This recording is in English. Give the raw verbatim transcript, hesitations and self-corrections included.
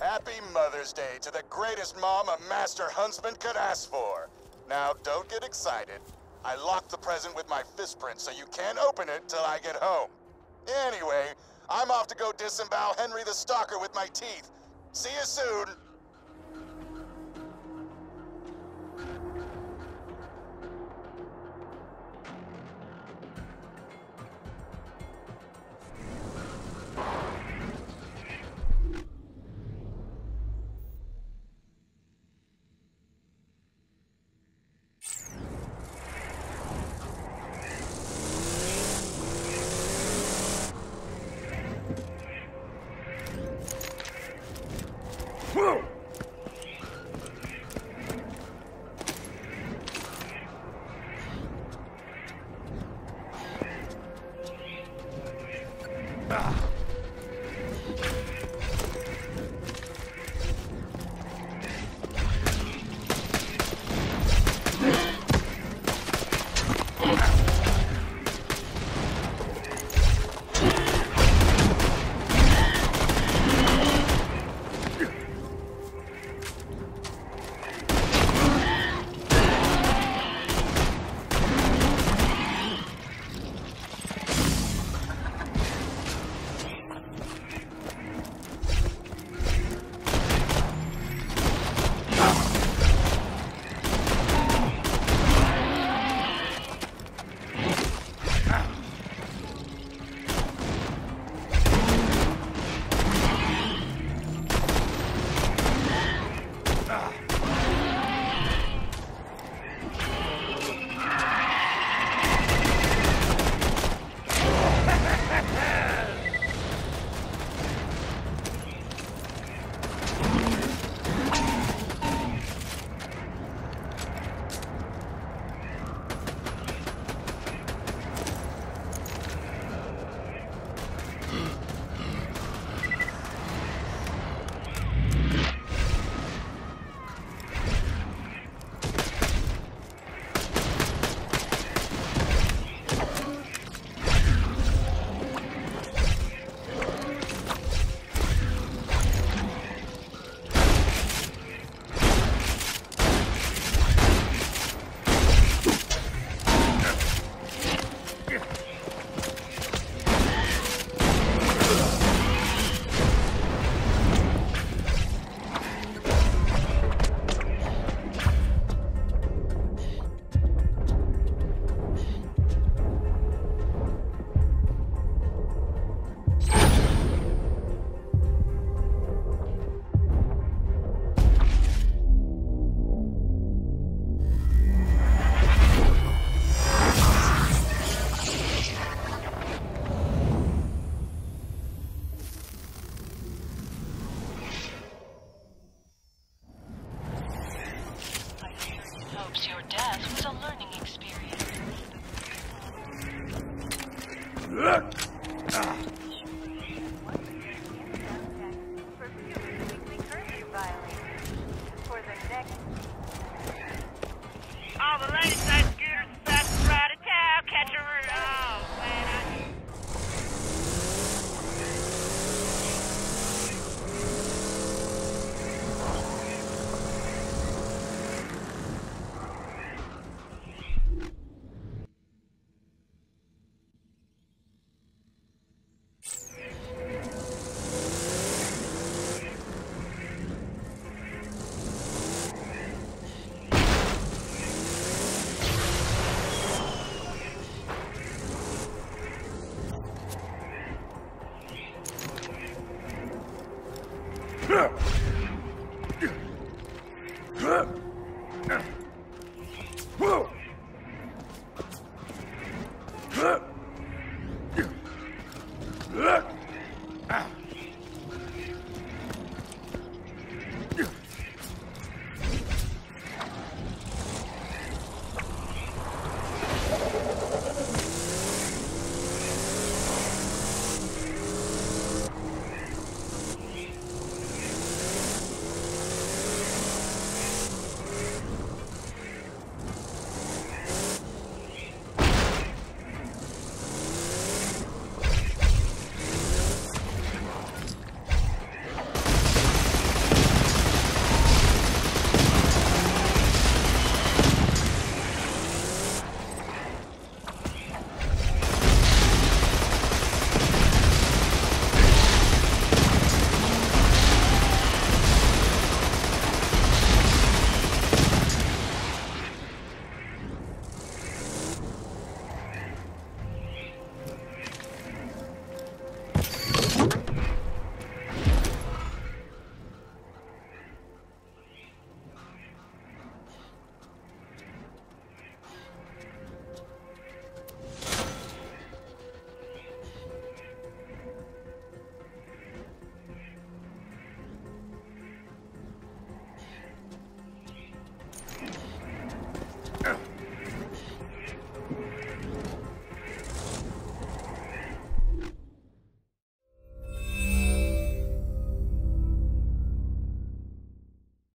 Happy Mother's Day to the greatest mom a master huntsman could ask for. Now, don't get excited. I locked the present with my fist print, so you can't open it till I get home. Anyway, I'm off to go disembowel Henry the Stalker with my teeth. See you soon. Whoa! Ah. Your death was a learning experience. All the ladies say scooters the fastest ride in town. Catch a root. Oh, man. I... Huh?